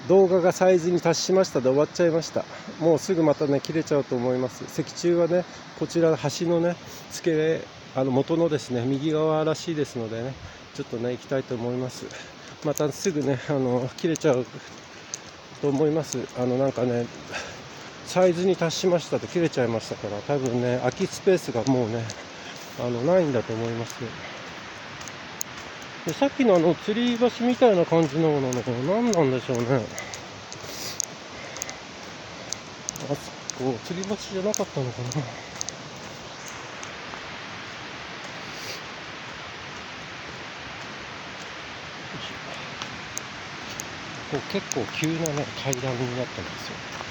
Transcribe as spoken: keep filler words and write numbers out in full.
動画がサイズに達しましたで終わっちゃいました。もうすぐまたね切れちゃうと思います。石柱はねこちら橋のね付けあの元のですね右側らしいですのでね、ちょっとね行きたいと思います。またすぐねあの切れちゃうと思います。あのなんかねサイズに達しましたと切れちゃいましたから、多分ね空きスペースがもうねあのないんだと思います。でさっきのあの吊り橋みたいな感じのものが何なんでしょうね。あそこ吊り橋じゃなかったのかな。こう結構急なね階段になってますよ。